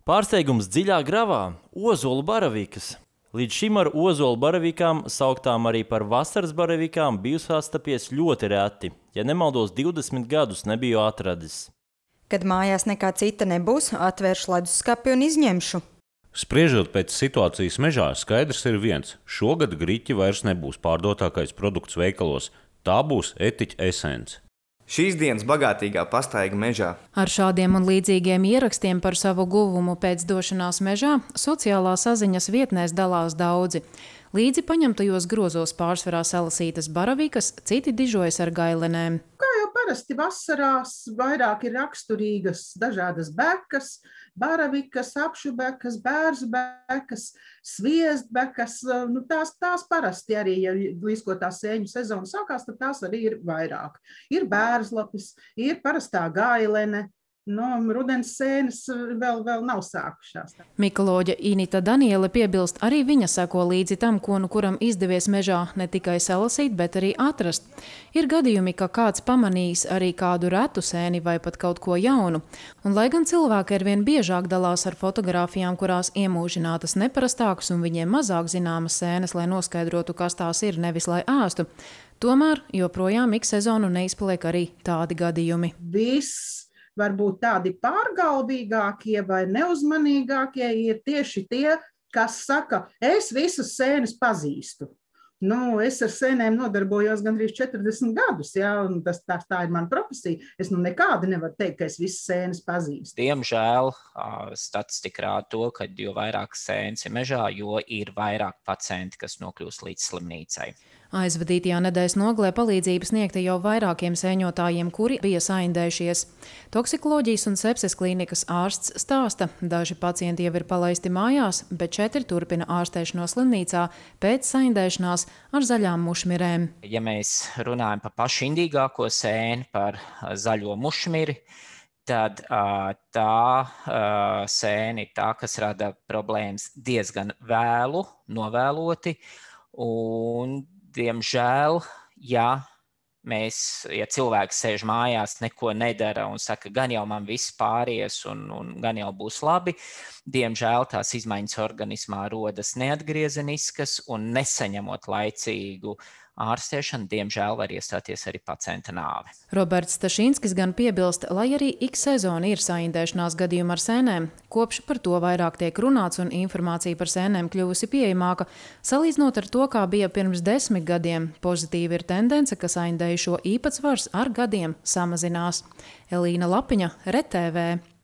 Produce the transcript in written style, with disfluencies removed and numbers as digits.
Pārsteigums dziļā gravā – ozolu baravikas. Līdz šim ar ozolu baravīkām, sauktām arī par vasaras baravīkām, biju sastapies ļoti reti. Ja nemaldos, 20 gadus nebiju atradis. Kad mājās nekā cita nebūs, atvēršu leduskapi un izņemšu. Spriežot pēc situācijas mežā, skaidrs ir viens – šogad griķi vairs nebūs pārdotākais produkts veikalos. Tā būs etiķa esence. Šīs dienas bagātīgā pastaiga mežā. Ar šādiem un līdzīgiem ierakstiem par savu guvumu pēc došanās mežā sociālā saziņas vietnēs dalās daudzi. Līdzi paņemtajos grozos pārsvarā salasītas baravikas, citi dižojas ar gailenēm. Kā jau parasti vasarās vairāk ir raksturīgas dažādas bekas, baravikas, apšubekas, bērzbekas, sviestbekas. Tās parasti arī, ja līdz ko tā sēņu sezona sākās, tad tās arī ir vairāk. Ir bērzlapis, ir parastā gailene. Rudens sēnes vēl nav sākušās. Mikoloģe Inita Daniele piebilst, arī viņa seko līdzi tam, ko nu kuram izdevies mežā ne tikai salasīt, bet arī atrast. Ir gadījumi, ka kāds pamanījis arī kādu retu sēni vai pat kaut ko jaunu. Un lai gan cilvēki arvien biežāk dalās ar fotogrāfijām, kurās iemūžinātas neparastākas un viņiem mazāk zināmas sēnes, lai noskaidrotu, kas tās ir, nevis lai ēstu, tomēr joprojām ik sezonu neizpaliek arī tādi gadījumi. Varbūt tādi pārgalvīgākie vai neuzmanīgākie ir tieši tie, kas saka, es visas sēnes pazīstu. Es ar sēnēm nodarbojos gandrīz 40 gadus, un tā ir mana profesija. Es nekādi nevaru teikt, ka es visas sēnes pazīstu. Diemžēl statistika rāda to, ka jo vairāk sēnes ir mežā, jo ir vairāk pacienti, kas nokļūst līdz slimnīcai. Aizvadītajā nedēļas nogalē palīdzību sniegta jau vairākiem sēņotājiem, kuri bija saindējušies. Toksikoloģijas un sepses klīnikas ārsts stāsta, daži pacienti jau ir palaisti mājās, bet 4 turpina ārstēšanos slimnīcā pēc saindēšanās ar zaļām mušmirēm. Ja mēs runājam par pašu indīgāko sēni, par zaļo mušmiri, tad tā sēne ir tā, kas rada problēmas diezgan vēlu, novēloti. Un diemžēl, ja cilvēks sēž mājās, neko nedara un saka, gan jau man viss pāries un gan jau būs labi, diemžēl tās izmaiņas organismā rodas neatgriezeniskas un nesaņemot laicīgu ārstēšanu, diemžēl var iestāties arī pacienta nāve. Roberts Stašinskis gan piebilst, lai arī ik sezona ir saindēšanās gadījumi ar sēnēm, kopš par to vairāk tiek runāts un informācija par sēnēm kļuvusi pieejamāka, salīdzinot ar to, kā bija pirms 10 gadiem, pozitīva ir tendence, ka saindējušo īpatsvars ar gadiem samazinās. Elīna Lapiņa, RTV.